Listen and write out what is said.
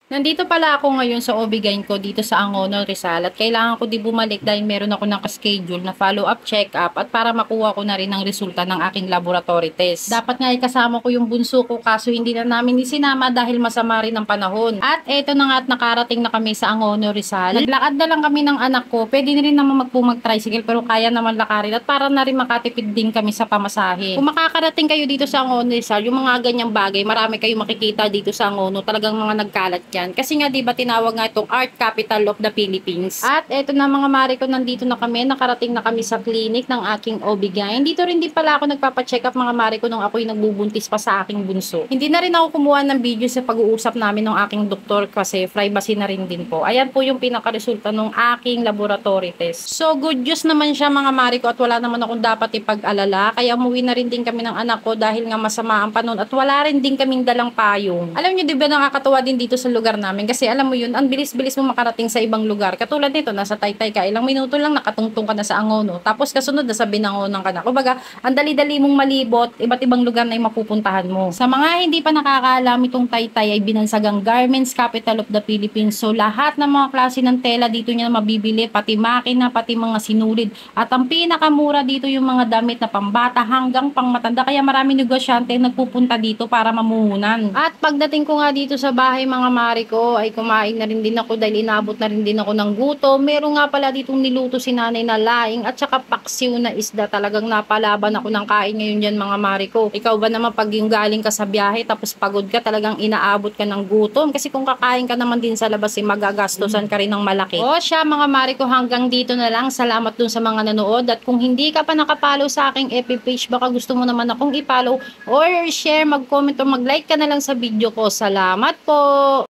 Nandito pala ako ngayon sa OB-GYN ko dito sa Angono, Rizal at kailangan ko di bumalik dahil meron ako naka-schedule na follow-up check-up at para makuha ko na rin ang resulta ng aking laboratory test. Dapat nga ikasama ko yung bunso ko kaso hindi na namin isinama dahil masama rin ang panahon. At eto na nga at nakarating na kami sa Angono, Rizal. Naglakad na lang kami ng anak ko. Pwede na rin naman mag-tricycle pero kaya naman lakarin at para na rin makatipid din kami sa pamasahe. Kung makakarating kayo dito sa Angono, Rizal, yung mga ganyang bagay, marami kayong makikita dito sa Angono. Talagang mga nagkalat yan. Kasi nga 'di ba tinawag nga itong Art Capital of the Philippines. At eto na mga mare ko, nandito na kami, nakarating na kami sa clinic ng aking OB-GYN. Dito rin din pala ako nagpapa-check up mga mare ko nung ako'y nagbubuntis pa sa aking bunso. Hindi na rin ako kumuha ng video sa pag-uusap namin ng aking doktor kasi privacy na rin din po. Ayan po yung pinaka-resulta ng aking laboratory test. So good news naman siya mga mare ko at wala naman akong dapat ipag-alala. Kaya umuwi na rin din kami ng anak ko dahil nga masama ang panahon at wala rin din kaming dalang payong. Alam niyo 'di ba nakakatuwa din dito sa lugar namin kasi alam mo yun, ang bilis-bilis mo makarating sa ibang lugar. Katulad nito, nasa Taytay ka, ilang minuto lang nakatungtong ka na sa Angono. Tapos kasunod na sa Binangonan ka na. Kumbaga, ang dali-dali mong malibot, iba't ibang lugar na yung mapupuntahan mo. Sa mga hindi pa nakakaalam, itong Taytay ay binansagang Garments Capital of the Philippines. So lahat ng mga klase ng tela dito niya mabibili, pati makina, pati mga sinulid. At ang pinakamura dito yung mga damit na pambata hanggang pangmatanda. Kaya maraming negosyante nagpupunta dito para mamuhunan. At pagdating ko nga dito sa bahay mga mari ko ay kumain na rin din ako dahil inabot na rin din ako ng gutom. Meron nga pala ditong niluto si nanay na laing at saka paksiw na isda. Talagang napalaban ako ng kain ngayon dyan mga mari ko. Ikaw ba naman pag yung galing ka sa biyahe tapos pagod ka, talagang inaabot ka ng gutom? Kasi kung kakain ka naman din sa labas, magagastosan ka rin ng malaki. O siya mga mari ko, hanggang dito na lang. Salamat dun sa mga nanood at kung hindi ka pa nakapollow sa aking FB page, baka gusto mo naman akong ipollow or share, mag-comment o mag-like ka na lang sa video ko. Salamat po!